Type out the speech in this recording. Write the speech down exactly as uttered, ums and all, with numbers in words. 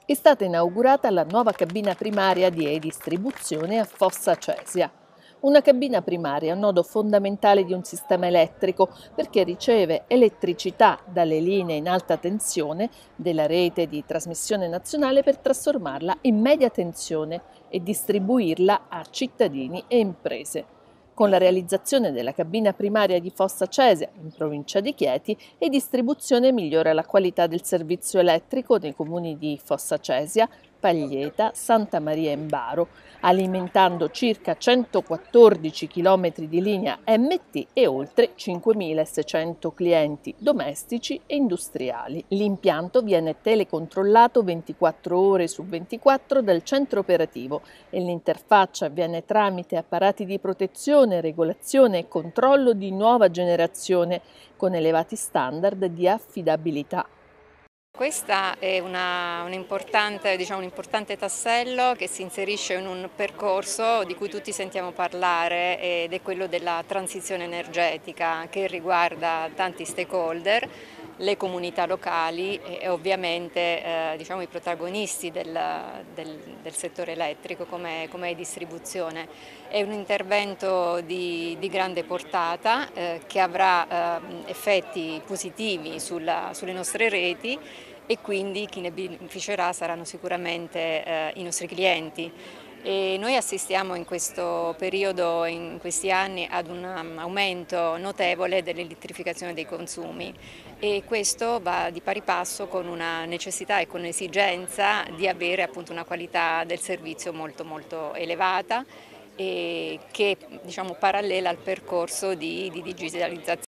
È stata inaugurata la nuova cabina primaria di e-distribuzione a Fossa Cesia. Una cabina primaria è un nodo fondamentale di un sistema elettrico perché riceve elettricità dalle linee in alta tensione della rete di trasmissione nazionale per trasformarla in media tensione e distribuirla a cittadini e imprese. Con la realizzazione della cabina primaria di Fossa Cesia, in provincia di Chieti, e-distribuzione migliora la qualità del servizio elettrico nei comuni di Fossa Cesia, Paglieta, Santa Maria in Baro, alimentando circa centoquattordici chilometri di linea M T e oltre cinquemilaseicento clienti domestici e industriali. L'impianto viene telecontrollato ventiquattro ore su ventiquattro dal centro operativo e l'interfaccia avviene tramite apparati di protezione, regolazione e controllo di nuova generazione con elevati standard di affidabilità. Questa è una, un, importante, diciamo, un importante tassello che si inserisce in un percorso di cui tutti sentiamo parlare ed è quello della transizione energetica che riguarda tanti stakeholder, le comunità locali e ovviamente eh, diciamo, i protagonisti del, del, del settore elettrico come, come distribuzione. È un intervento di, di grande portata eh, che avrà eh, effetti positivi sulla, sulle nostre reti e quindi chi ne beneficerà saranno sicuramente eh, i nostri clienti. E noi assistiamo in questo periodo, in questi anni, ad un aumento notevole dell'elettrificazione dei consumi e questo va di pari passo con una necessità e con un'esigenza di avere appunto una qualità del servizio molto molto elevata e che diciamo parallela al percorso di, di digitalizzazione.